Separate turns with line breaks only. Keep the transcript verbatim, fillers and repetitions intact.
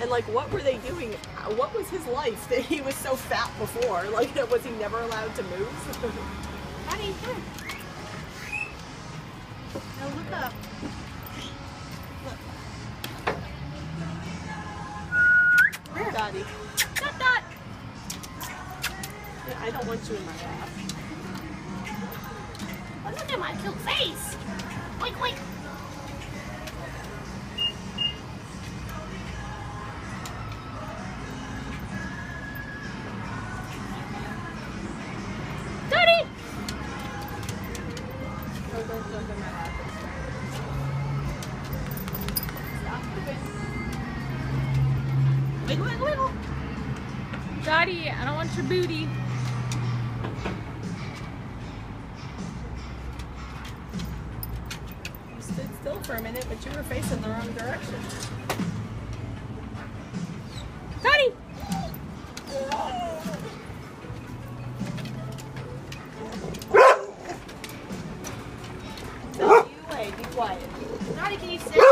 And like, what were they doing? What was his life that he was so fat before? Like, was he never allowed to move?
Daddy, come. Now look up. Look.
Where, Daddy?
Dot dot.
Yeah, I don't want you in my lap.
Oh, look at my cute face. Wait, wait. Daddy.
Oh, don't jump in my lap. Stop moving. Wiggle, wiggle, wiggle.
Daddy, I don't want your booty.
You stood still for a minute, but you were facing the wrong direction.
Daddy!
No, you wait, be quiet.
Daddy, can you sit?